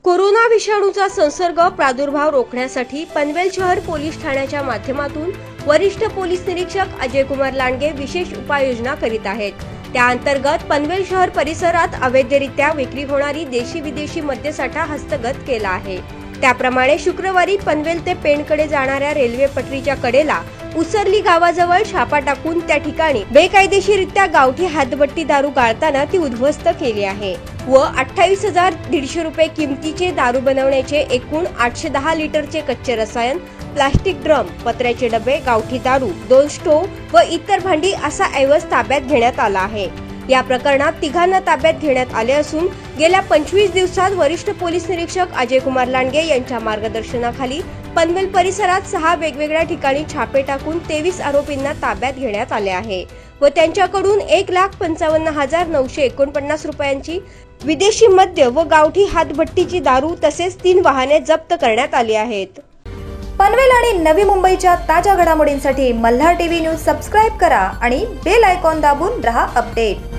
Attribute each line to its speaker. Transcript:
Speaker 1: Corona विषाणूचा संसर्ग प्रादुर्भाव रोखण्यासाठी पनवेल शहर पोलीस ठाण्याच्या माध्यमातून वरिष्ठ पोलीस निरीक्षक अजय कुमार लांडगे विशेष उपाययोजना करीत आहेत। त्या अंतर्गत पनवेल शहर परिसरात अवैधरित्या विक्री होणारी देशी विदेशी मद्यसाठा हस्तगत केला आहे। त्याप्रमाणे शुक्रवारी पनवेल ते पेणकडे जाणाऱ्या रेल्वे पटरीच्या कडेला उसरली गावाजवळ छापा टाकून त्या ठिकाणी बेकायदेशीररित्या गावठी हातभट्टी दारू गाळताना ती उद्ध्वस्त केली आहे व 28,150 रुपये किमतीचे दारू बनवण्याचे एकूण 810 लिटरचे कच्चे रसायन, प्लास्टिक ड्रम, पत्र्याचे डबे, गावठी दारू, 2 स्टोव्ह व इतर भांडी असा ऐवज ताब्यात घेण्यात आला आहे। या प्रकरणात तिघांना ताब्यात घेण्यात आले असून गेल्या 25 दिवसात वरिष्ठ पोलीस निरीक्षक अजय कुमार लांडगे यांच्या मार्गदर्शनाखाली पनवेल परिसरात 6 वेगवेगळ्या ठिकाणी छापे टाकून 23 आरोपींना ताब्यात घेण्यात आले आहे व त्यांच्याकडून 1,55,949 रुपयांची विदेशी मद्य व गावठी हातभट्टीची दारू तसेच 3 वाहने जप्त करण्यात आली आहेत।
Speaker 2: पनवेल आणि नवी मुंबईच्या ताज्या घडामोडींसाठी मल्हार टीव्ही न्यूज सबस्क्राइब करा आणि बेल आयकॉन दाबून रहा अपडेट।